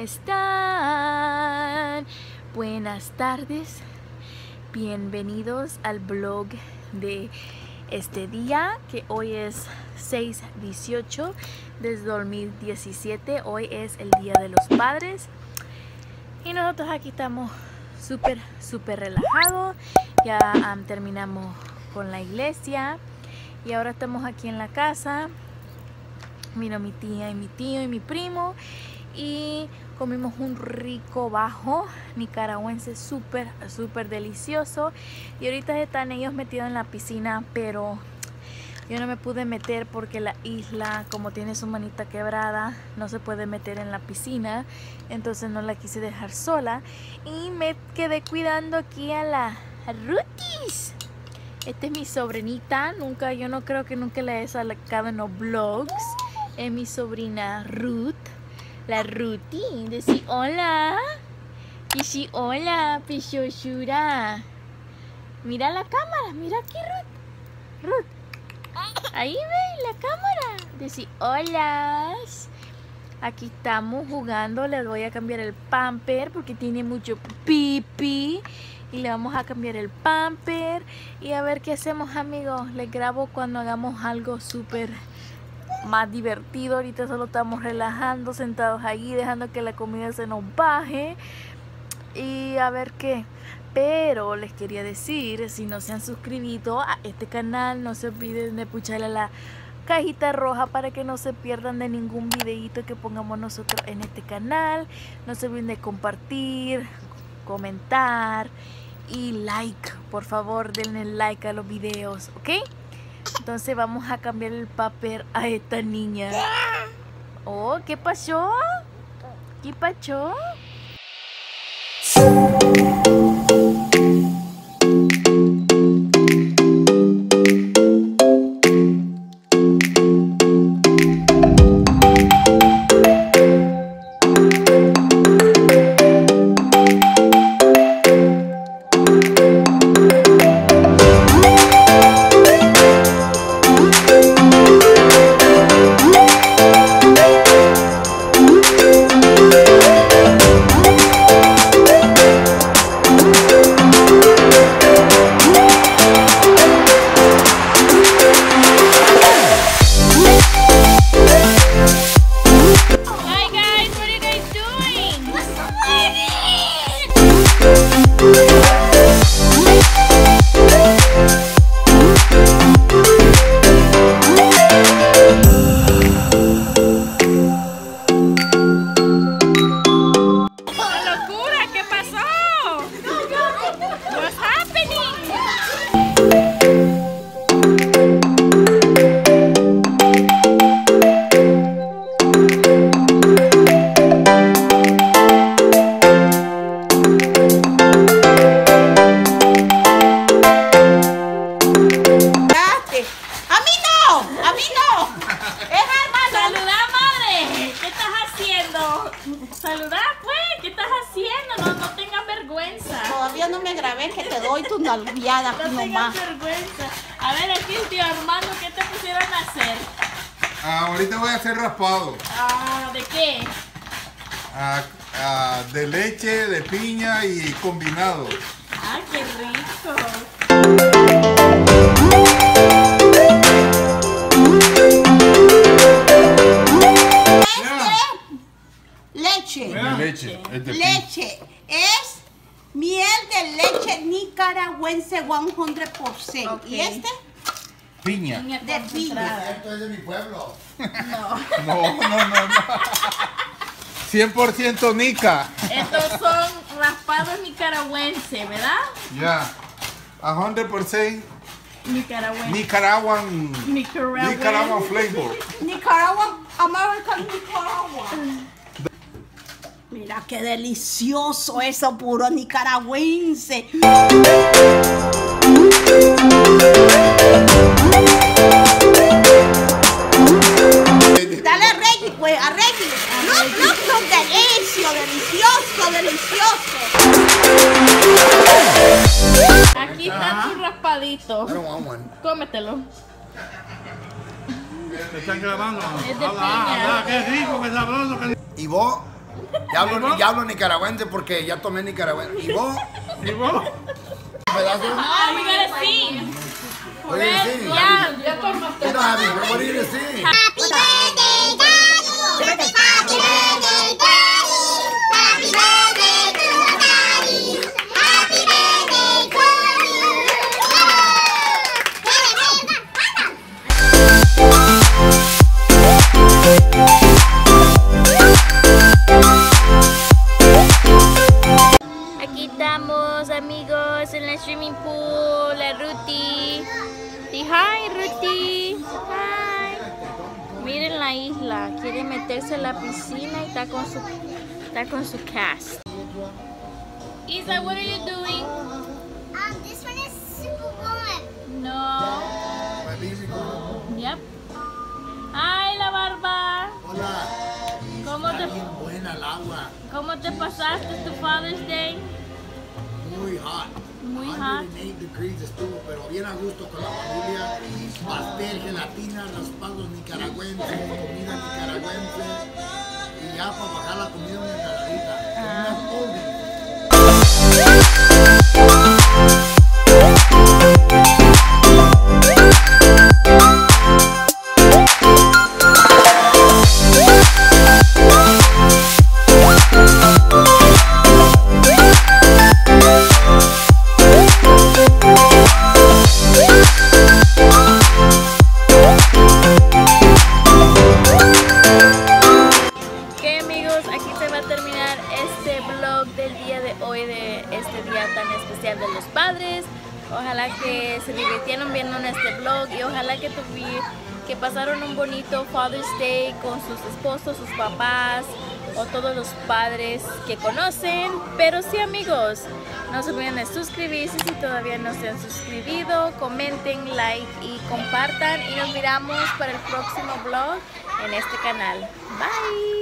están? Buenas tardes, bienvenidos al vlog de este día, que hoy es 6/18 del 2017. Hoy es el Día de los Padres y nosotros aquí estamos súper relajados. Ya terminamos con la iglesia y ahora estamos aquí en la casa. Vino mi tía y mi tío y mi primo y comimos un rico bajo nicaragüense súper delicioso. Y ahorita están ellos metidos en la piscina, pero yo no me pude meter porque la Isla, como tiene su manita quebrada, no se puede meter en la piscina, entonces no la quise dejar sola y me quedé cuidando aquí a la Ruthis. Esta es mi sobrinita, yo no creo que nunca la he sacado en los vlogs. Es mi sobrina Ruth, la Ruti. Decí hola. Dice hola, pichoshura. Mira la cámara, mira aquí Ruth. Ahí ve la cámara. Decí hola. Aquí estamos jugando. Le voy a cambiar el pamper porque tiene mucho pipí. Y le vamos a cambiar el pamper. Y a ver qué hacemos, amigos. Les grabo cuando hagamos algo súper más divertido. Ahorita solo estamos relajando, sentados allí, dejando que la comida se nos baje. Y a ver qué. Pero les quería decir, si no se han suscrito a este canal, no se olviden de pucharle a la cajita roja para que no se pierdan de ningún videito que pongamos nosotros en este canal. No se olviden de compartir, comentar y like. Por favor, denle like a los videos, ¿ok? Entonces vamos a cambiar el papel a esta niña. Oh, ¿qué pasó? ¿Qué pasó? Saludar pues, ¿qué estás haciendo? No tengas vergüenza. Todavía no me grabé, que te doy tu nalgueada. No tengas vergüenza. A ver, aquí el tío Armando, ¿qué te pusieron a hacer? Ahorita voy a hacer raspado. ¿De qué? De leche, de piña y combinado. Qué rico. Leche es miel de leche nicaragüense 100%. Okay. ¿Y este? Piña. De piña. Esto es de mi pueblo. No. No. 100% nica. Estos son raspados nicaragüenses, ¿verdad? Ya. 100% Nicaraguan Nicaraguan flavor. Nicaragua, American Nicaragua. Mira qué delicioso eso, puro nicaragüense. Dale a Reggie, pues, a Reggie. Look, delicioso. Aquí está tu raspadito. I don't want one. Cómetelo. Me están grabando. Es de habla, piña. qué rico, qué sabroso. ¿Y vos? Ya hablo nicaragüense porque ya tomé nicaragüense. ¿Y vos? ¿Y vos? ¿Pedazos? Oh, we gotta sing. What are you singing? Yeah. You don't have it. What are you gonna sing? Happy birthday, Daddy. Happy birthday, Daddy. Happy birthday to Daddy. Happy birthday to Aquí estamos, amigos, en la swimming pool, la Ruti. Di hi, Ruti. Hi. Miren la isla, quiere meterse en la piscina y está con su cast. Isa, what are you doing? This one is super fun. No. My baby girl. Yep. Ay, la barba. Hola. ¿Cómo Está te, bien buena el agua. ¿Cómo te pasaste tu Father's Day? Muy hot. Muy hot. 108 degrees estuvo, pero bien a gusto con la familia. Pastel, gelatina, raspados nicaragüenses, comida nicaragüense. Y ya para bajar la comida una ensaladita. Unas oldies. Del día de hoy, de este día tan especial de los padres. Ojalá que se divirtieron viendo en este vlog y ojalá que pasaron un bonito Father's Day con sus esposos, sus papás o todos los padres que conocen. Pero sí, amigos, no se olviden de suscribirse si todavía no se han suscrito, comenten, like y compartan y nos miramos para el próximo vlog en este canal. Bye.